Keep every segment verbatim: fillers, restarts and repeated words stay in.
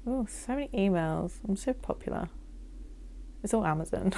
Oh, so many emails. I'm so popular. It's all Amazon.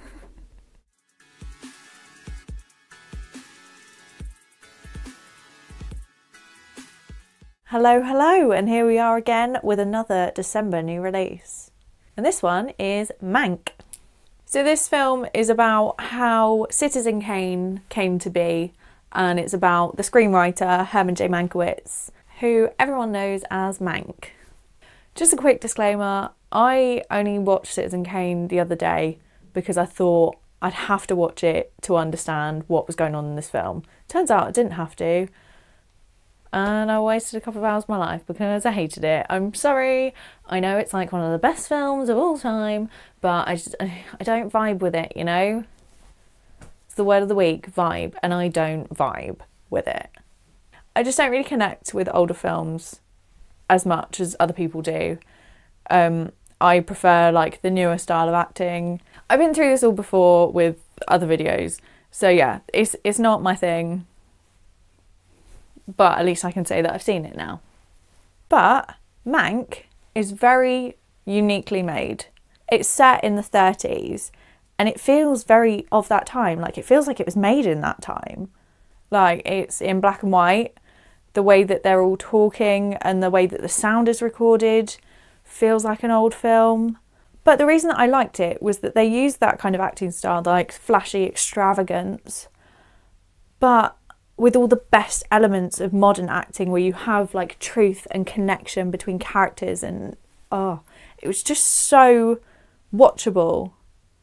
Hello, hello, and here we are again with another December new release. And this one is Mank. So this film is about how Citizen Kane came to be, and it's about the screenwriter Herman J Mankiewicz, who everyone knows as Mank. Just a quick disclaimer, I only watched Citizen Kane the other day because I thought I'd have to watch it to understand what was going on in this film. Turns out I didn't have to. And I wasted a couple of hours of my life because I hated it. I'm sorry. I know it's like one of the best films of all time, but I just I don't vibe with it, you know? It's the word of the week, vibe, and I don't vibe with it. I just don't really connect with older films as much as other people do. Um, I prefer like the newer style of acting. I've been through this all before with other videos, so yeah, it's it's not my thing. But at least I can say that I've seen it now. But Mank is very uniquely made. It's set in the thirties and it feels very of that time. Like it feels like it was made in that time. Like it's in black and white. The way that they're all talking and the way that the sound is recorded feels like an old film. But the reason that I liked it was that they used that kind of acting style, like flashy extravagance, but with all the best elements of modern acting where you have like truth and connection between characters, and oh, it was just so watchable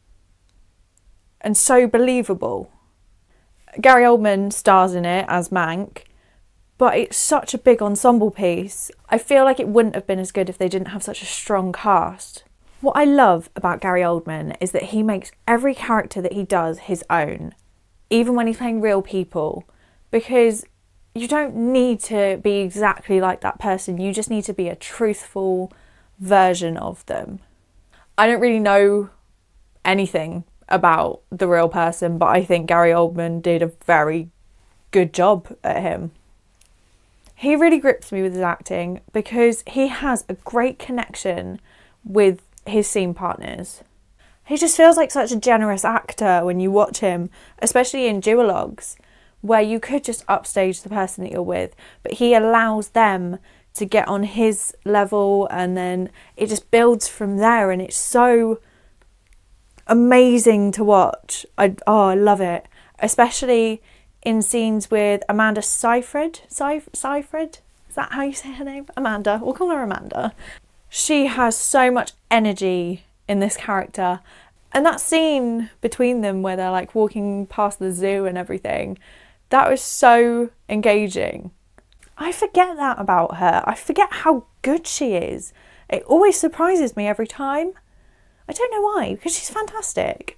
and so believable. Gary Oldman stars in it as Mank, but it's such a big ensemble piece. I feel like it wouldn't have been as good if they didn't have such a strong cast. What I love about Gary Oldman is that he makes every character that he does his own, even when he's playing real people. Because you don't need to be exactly like that person, you just need to be a truthful version of them. I don't really know anything about the real person, but I think Gary Oldman did a very good job at him. He really grips me with his acting because he has a great connection with his scene partners. He just feels like such a generous actor when you watch him, especially in duologues, where you could just upstage the person that you're with, but he allows them to get on his level and then it just builds from there, and it's so amazing to watch. I oh, I love it, especially in scenes with Amanda Seyfried. Seyf- Seyfried? Is that how you say her name? Amanda. We'll call her Amanda. She has so much energy in this character. And that scene between them where they're like walking past the zoo and everything, that was so engaging. I forget that about her. I forget how good she is. It always surprises me every time. I don't know why, because she's fantastic.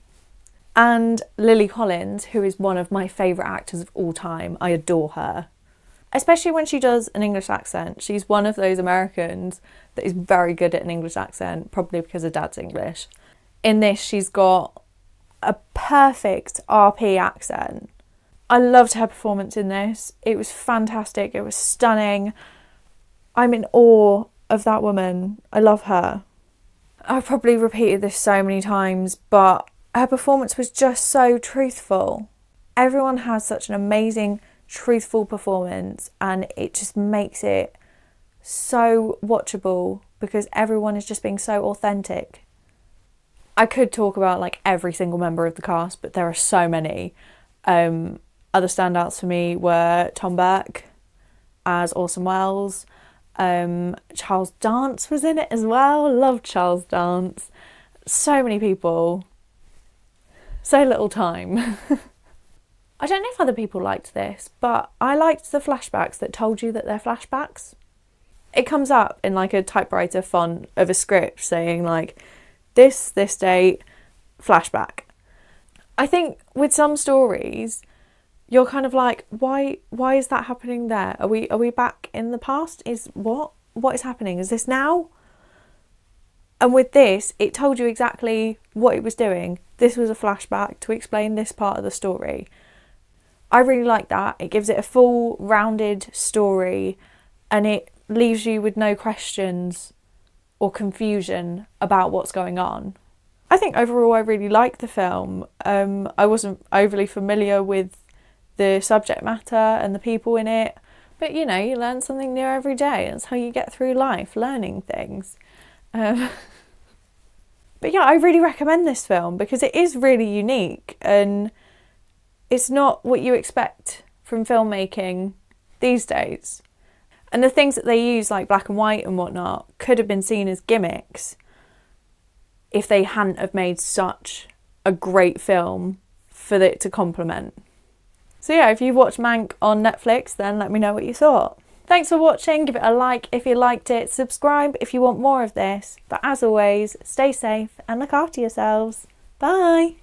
And Lily Collins, who is one of my favourite actors of all time. I adore her. Especially when she does an English accent. She's one of those Americans that is very good at an English accent, probably because her dad's English. In this, she's got a perfect R P accent. I loved her performance in this. It was fantastic. It was stunning. I'm in awe of that woman. I love her. I've probably repeated this so many times, but her performance was just so truthful. Everyone has such an amazing, truthful performance, and it just makes it so watchable because everyone is just being so authentic. I could talk about like every single member of the cast, but there are so many. Um, other standouts for me were Tom Burke as Orson Welles. Um, Charles Dance was in it as well. Loved Charles Dance. So many people. So little time. I don't know if other people liked this, but I liked the flashbacks that told you that they're flashbacks. It comes up in like a typewriter font of a script saying like, this, this date, flashback. I think with some stories, you're kind of like, why why is that happening there? Are we are we back in the past? Is what? What is happening? Is this now? And with this, it told you exactly what it was doing. This was a flashback to explain this part of the story. I really like that. It gives it a full, rounded story and it leaves you with no questions or confusion about what's going on. I think overall I really liked the film. Um, I wasn't overly familiar with the subject matter and the people in it, but you know, you learn something new every day. That's how you get through life, learning things. Um, but yeah, I really recommend this film because it is really unique and it's not what you expect from filmmaking these days. And the things that they use, like black and white and whatnot, could have been seen as gimmicks if they hadn't have made such a great film for it to complement. So yeah, if you watched Mank on Netflix, then let me know what you thought. Thanks for watching, give it a like if you liked it, subscribe if you want more of this. But as always, stay safe and look after yourselves. Bye!